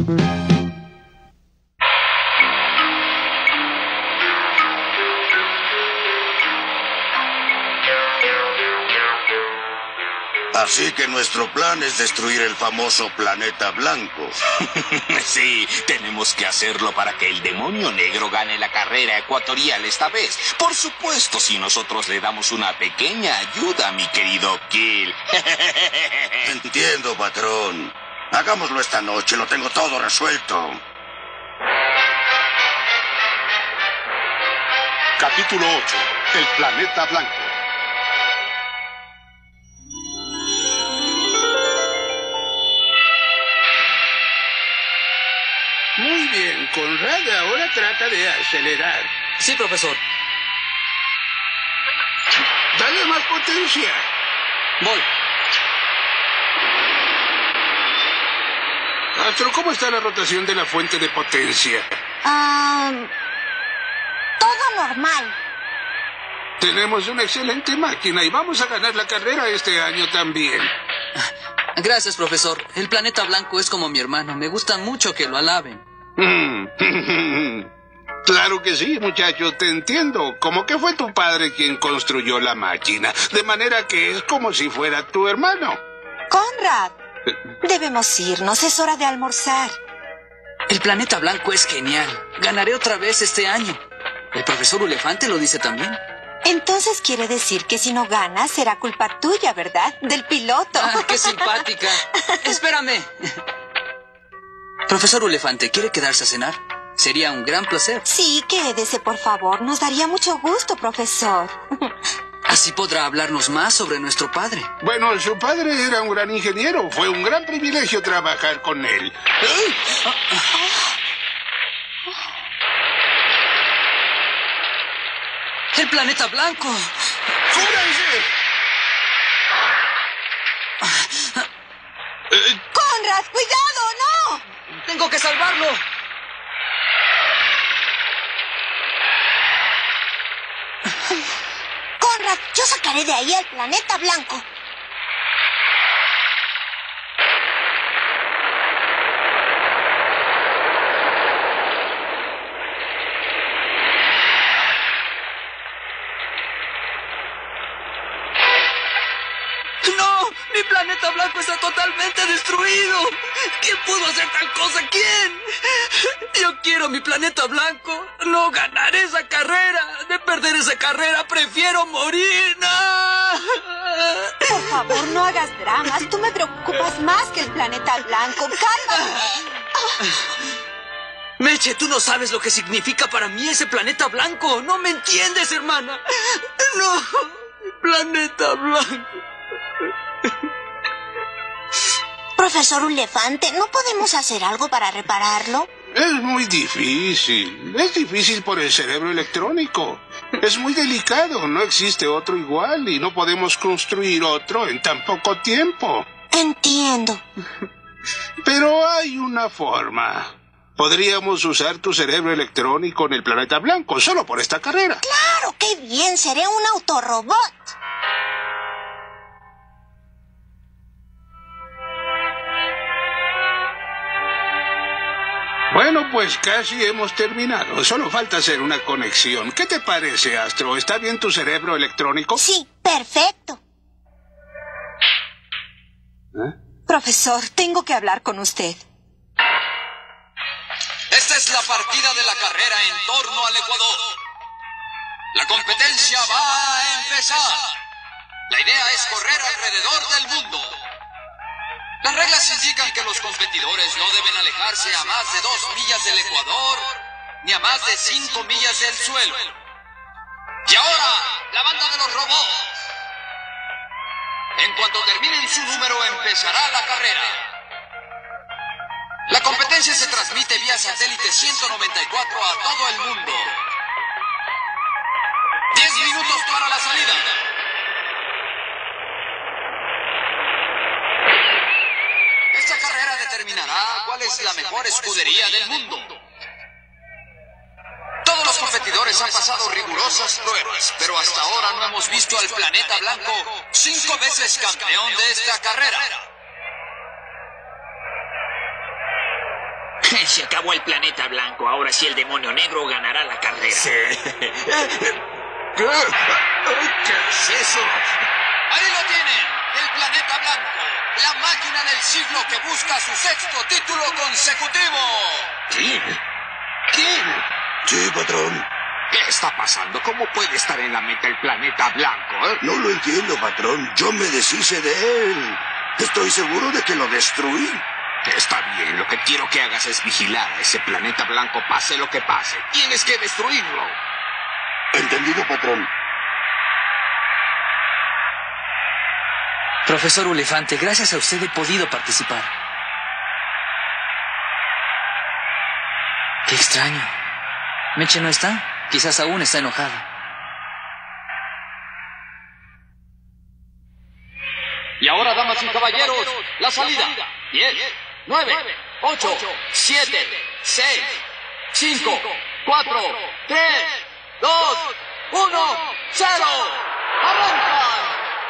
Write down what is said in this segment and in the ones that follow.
Así que nuestro plan es destruir el famoso planeta blanco. Sí, tenemos que hacerlo para que el demonio negro gane la carrera ecuatorial esta vez. Por supuesto, si nosotros le damos una pequeña ayuda, mi querido Kill. Entiendo, patrón. Hagámoslo esta noche, lo tengo todo resuelto. Capítulo 8. El planeta blanco. Muy bien, Conrad, ahora trata de acelerar. Sí, profesor. Dale más potencia. Voy. Astro, ¿cómo está la rotación de la fuente de potencia? Todo normal. Tenemos una excelente máquina y vamos a ganar la carrera este año también. Gracias, profesor. El planeta blanco es como mi hermano. Me gusta mucho que lo alaben. Claro que sí, muchacho, te entiendo. Como que fue tu padre quien construyó la máquina. De manera que es como si fuera tu hermano. Conrad, debemos irnos. Es hora de almorzar. El planeta blanco es genial. Ganaré otra vez este año. El profesor Ulefante lo dice también. Entonces quiere decir que si no ganas será culpa tuya, ¿verdad? Del piloto. ¡Ah, qué simpática! Espérame. Profesor Ulefante, ¿quiere quedarse a cenar? Sería un gran placer. Sí, quédese, por favor. Nos daría mucho gusto, profesor. Así podrá hablarnos más sobre nuestro padre. Bueno, su padre era un gran ingeniero. Fue un gran privilegio trabajar con él. ¡El planeta blanco! ¡Cúbranse! ¡Conrad, cuidado! ¡No! ¡Tengo que salvarlo! Conrad, yo sacaré de ahí al planeta blanco. ¡No! ¡Mi planeta blanco está totalmente destruido! ¿Quién pudo hacer tal cosa? ¿Quién? Yo quiero mi planeta blanco. No ganaré esa carrera. De perder esa carrera prefiero morir. ¡No! Por favor, no hagas dramas. Tú me preocupas más que el planeta blanco. ¡Cálmate! Meche, tú no sabes lo que significa para mí ese planeta blanco. No me entiendes, hermana. No, planeta blanco. Profesor Ulefante, ¿no podemos hacer algo para repararlo? Es muy difícil. Es difícil por el cerebro electrónico. Es muy delicado. No existe otro igual y no podemos construir otro en tan poco tiempo. Entiendo. Pero hay una forma. Podríamos usar tu cerebro electrónico en el planeta blanco solo por esta carrera. ¡Claro, qué bien! Seré un autorrobot. Bueno, pues casi hemos terminado. Solo falta hacer una conexión. ¿Qué te parece, Astro? ¿Está bien tu cerebro electrónico? Sí, perfecto. Profesor, tengo que hablar con usted. Esta es la partida de la carrera en torno al Ecuador. La competencia va a empezar. La idea es correr alrededor del mundo. Las reglas indican que los competidores no deben alejarse a más de 2 millas del Ecuador, ni a más de 5 millas del suelo. Y ahora, la banda de los robots. En cuanto terminen su número, empezará la carrera. La competencia se transmite vía satélite 194 a todo el mundo. 10 minutos para la salida. Esta carrera determinará cuál es la mejor escudería del mundo. Todos los competidores han pasado rigurosas pruebas, pero hasta ahora no hemos visto al planeta blanco 5 veces campeón de esta carrera. Se acabó el planeta blanco. Ahora sí el demonio negro ganará la carrera. Sí. ¿Qué es eso? Ahí lo tienen, el planeta blanco, la máquina del siglo que busca su sexto título consecutivo. ¿Quién? ¿Quién? Sí, patrón. ¿Qué está pasando? ¿Cómo puede estar en la meta el planeta blanco? No lo entiendo, patrón. Yo me deshice de él. Estoy seguro de que lo destruí. Está bien, lo que quiero que hagas es vigilar a ese planeta blanco, pase lo que pase. Tienes que destruirlo. Entendido, patrón. Profesor Ulefante, gracias a usted he podido participar. Qué extraño. ¿Meche no está? Quizás aún está enojada. Y ahora, damas y caballeros, la salida. 10, 9, 8, 7, 6, 5, 4, 3, 2, 1, 0. ¡Arrancan!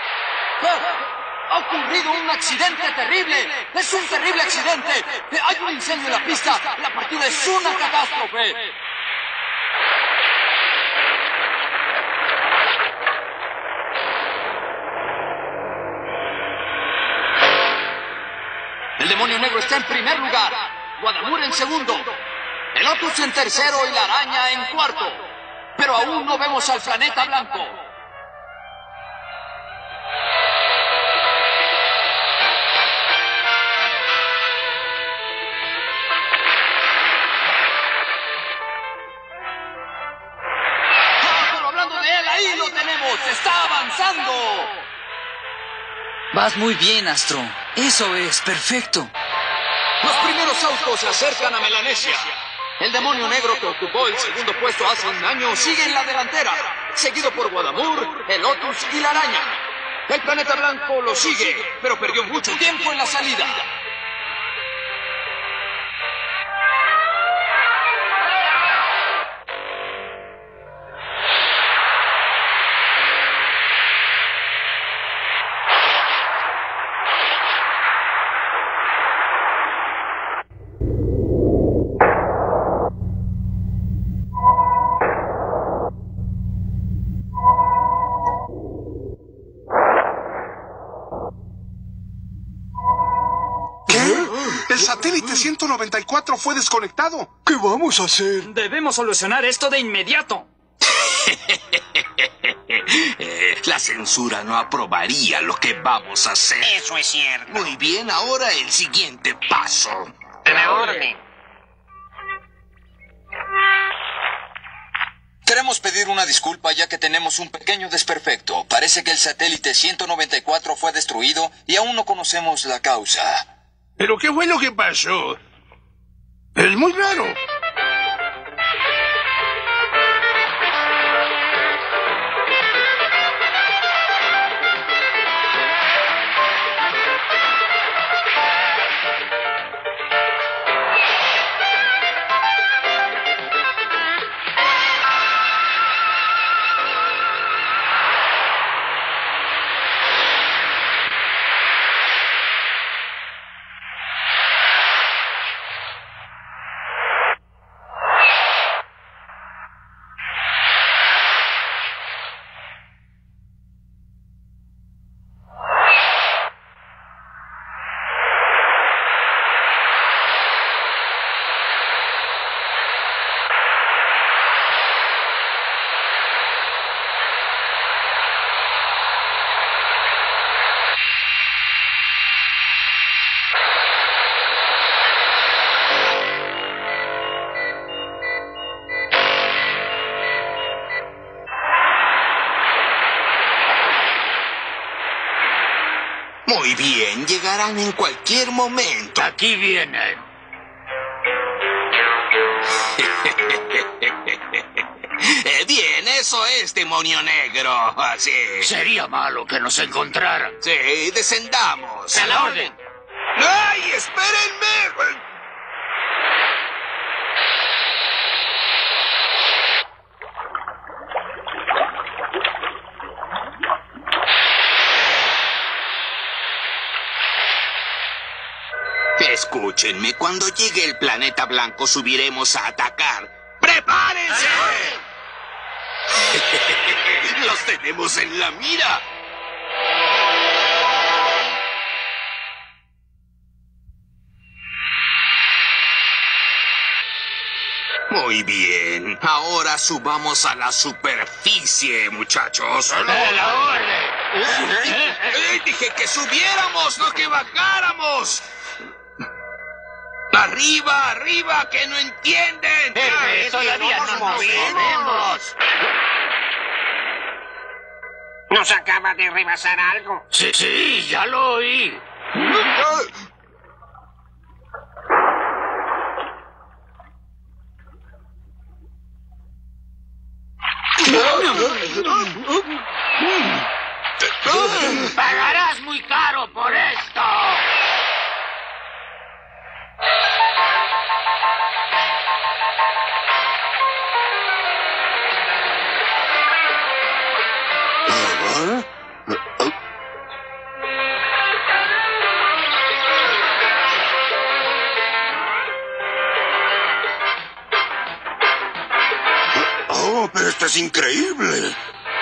Ha ocurrido un accidente terrible. Es un terrible accidente. Hay un incendio en la pista. La partida es una catástrofe. El demonio negro está en primer lugar, Guadamur en segundo, el Otus en tercero y la araña en cuarto. Pero aún no vemos al planeta blanco. Pero hablando de él, ahí lo tenemos, está avanzando. Vas muy bien, Astro. Eso es, perfecto. Los primeros autos se acercan a Melanesia. El demonio negro que ocupó el segundo puesto hace un año sigue en la delantera, seguido por Guadamur, el Otus y la araña. El planeta blanco lo sigue, pero perdió mucho tiempo en la salida. El satélite 194 fue desconectado. ¿Qué vamos a hacer? Debemos solucionar esto de inmediato. La censura no aprobaría lo que vamos a hacer. Eso es cierto. Muy bien, ahora el siguiente paso. A la orden. Queremos pedir una disculpa ya que tenemos un pequeño desperfecto. Parece que el satélite 194 fue destruido y aún no conocemos la causa. ¿Pero qué fue lo que pasó? Es muy raro. Muy bien, llegarán en cualquier momento. Aquí vienen. Bien, eso es, demonio negro. Así. Sería malo que nos encontraran. Sí, descendamos. A la orden. ¡Ay, espérenme! Escúchenme, cuando llegue el planeta blanco subiremos a atacar. ¡Prepárense! ¡Los tenemos en la mira! Muy bien. Ahora subamos a la superficie, muchachos. ¡La orden! Dije que subiéramos, no que bajáramos. ¡Arriba, arriba, que no entienden! ¡Todavía no nos movemos! ¿Nos acaba de rebasar algo? Sí, ya lo oí. ¡Pagarás muy caro por esto! Oh, pero esto es increíble.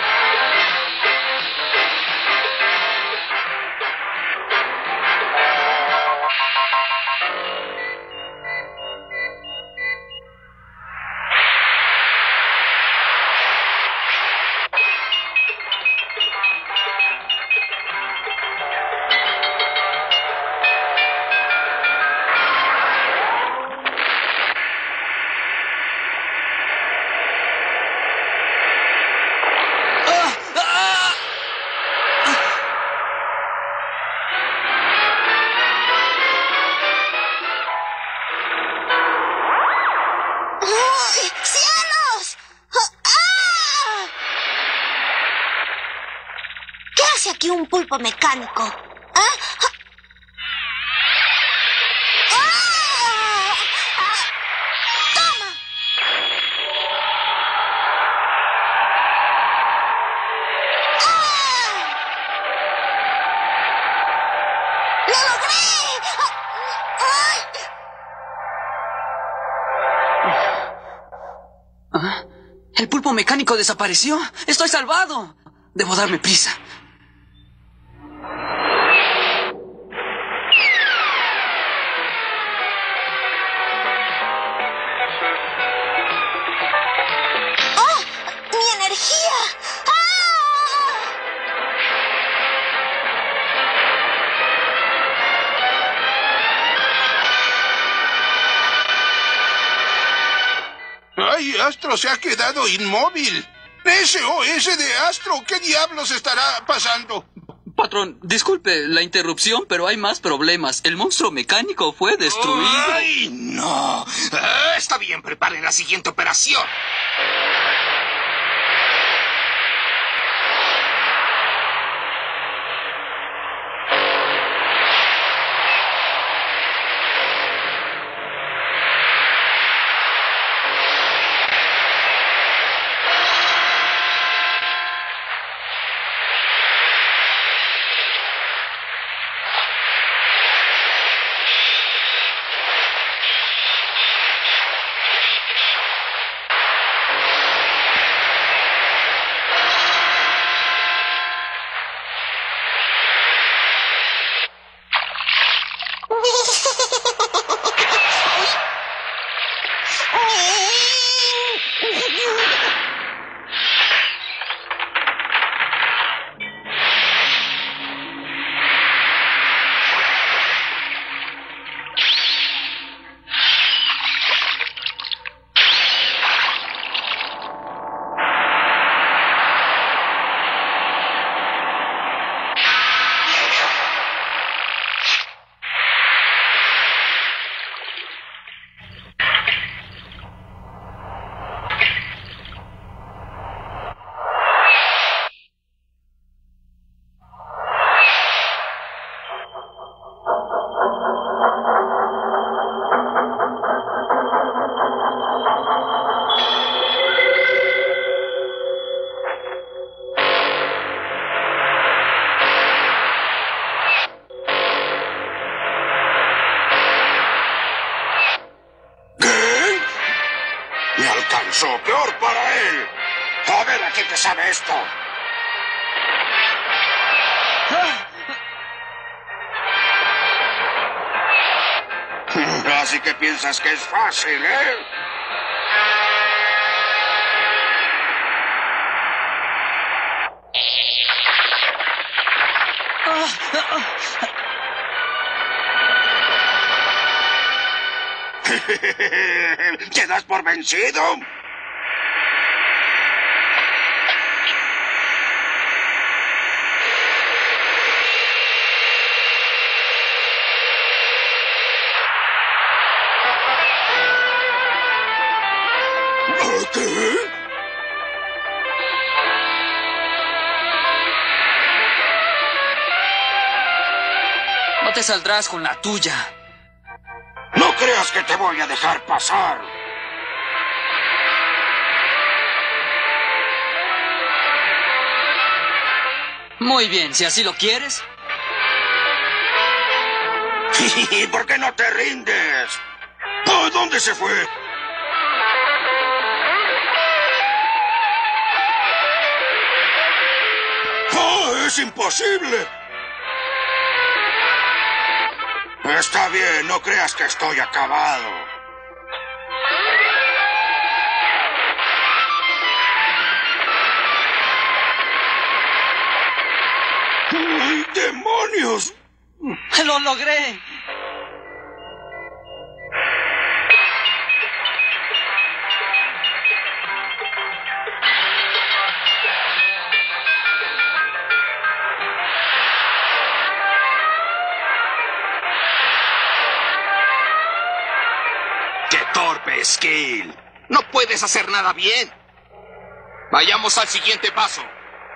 ¡Cielos! ¡Ah! ¿Qué hace aquí un pulpo mecánico? ¿Ah? ¡Ah! ¡Ah! ¡Toma! ¡Ah! ¡Lo logré! ¡Ay! ¿Ah? El pulpo mecánico desapareció. ¡Estoy salvado! Debo darme prisa. ¡Oh! ¡Mi energía! ¡Ah! ¡Ay, Astro se ha quedado inmóvil! ¡SOS de Astro! ¿Qué diablos estará pasando? Patrón, disculpe la interrupción, pero hay más problemas. El monstruo mecánico fue destruido. ¡Ay, no! Está bien, preparen la siguiente operación. Me alcanzó. Peor para él. A ver, ¿a quién te sabe esto? Así que piensas que es fácil, ¿eh? ¿Te das por vencido? ¿Qué? No te saldrás con la tuya. No creas que te voy a dejar pasar. Muy bien, si así lo quieres. ¿Y por qué no te rindes? ¿Oh, dónde se fue? ¡Oh, es imposible! Está bien, no creas que estoy acabado. ¡Ay, demonios! ¡Lo logré! ¡Qué torpe, Scale! No puedes hacer nada bien. Vayamos al siguiente paso.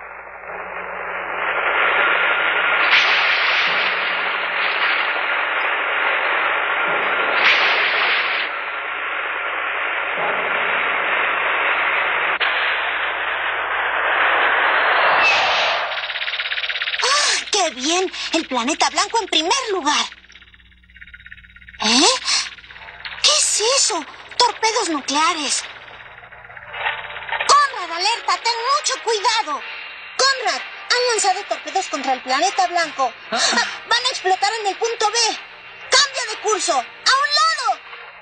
¡Qué bien! El planeta blanco en primer lugar. ¿Eh? ¿Qué es eso? Torpedos nucleares. Conrad, alerta, ten mucho cuidado. Conrad, han lanzado torpedos contra el planeta blanco. Van a explotar en el punto B. Cambia de curso. ¡A un lado!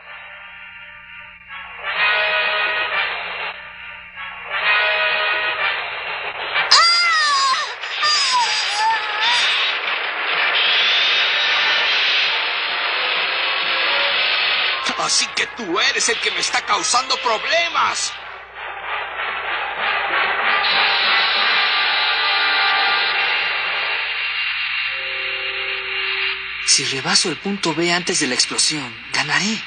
Así que tú eres el que me está causando problemas. Si rebaso el punto B antes de la explosión, ganaré.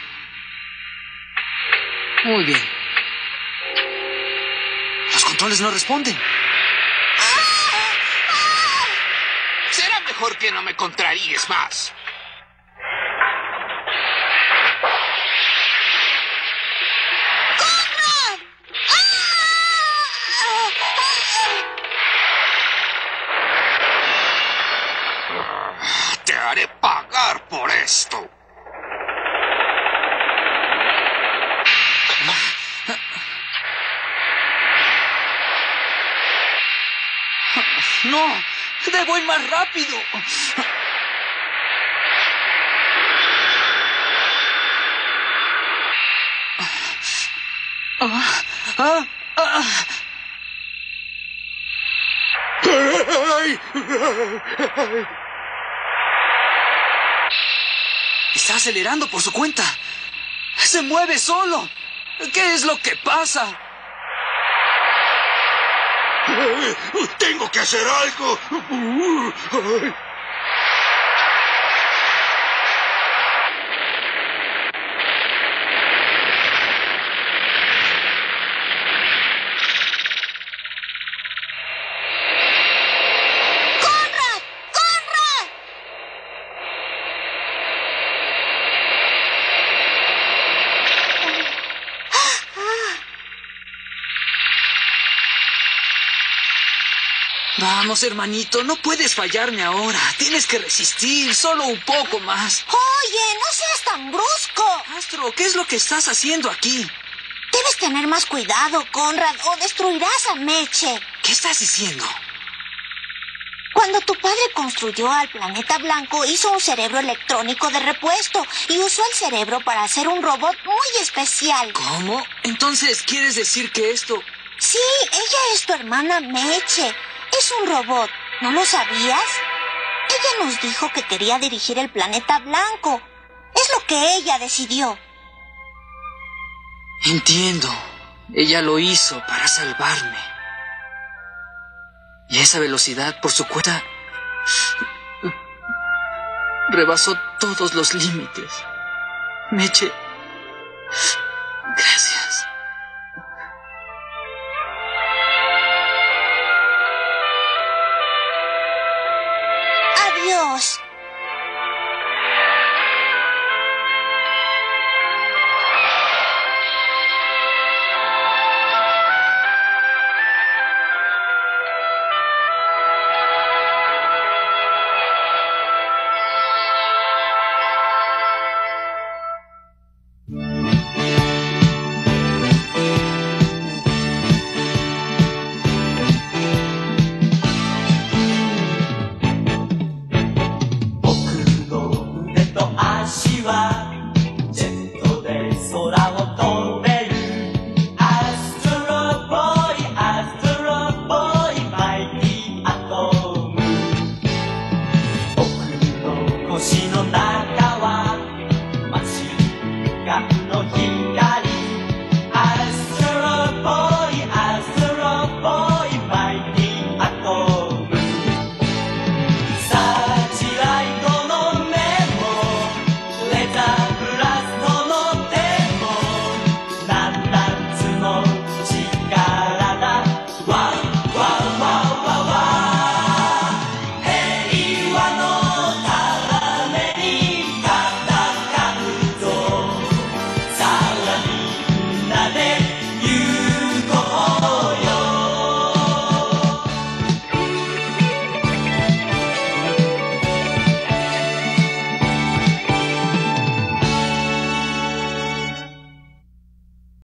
Muy bien. Los controles no responden. Será mejor que no me contraríes más. Te haré pagar por esto. No, debo ir más rápido. Está acelerando por su cuenta. Se mueve solo. ¿Qué es lo que pasa? ¡Tengo que hacer algo! Vamos, hermanito, no puedes fallarme ahora. Tienes que resistir, solo un poco más. Oye, no seas tan brusco. Astro, ¿qué es lo que estás haciendo aquí? Debe Debes tener más cuidado, Conrad, o destruirás a Meche. ¿Qué estás diciendo? Cuando tu padre construyó al planeta blanco, hizo un cerebro electrónico de repuesto y usó el cerebro para hacer un robot muy especial. ¿Cómo? Entonces, ¿quieres decir que esto...? Sí, ella es tu hermana Meche. Es un robot. ¿No lo sabías? Ella nos dijo que quería dirigir el planeta blanco. Es lo que ella decidió. Entiendo. Ella lo hizo para salvarme. Y a esa velocidad, por su cuenta, rebasó todos los límites. Meche, gracias. Adiós.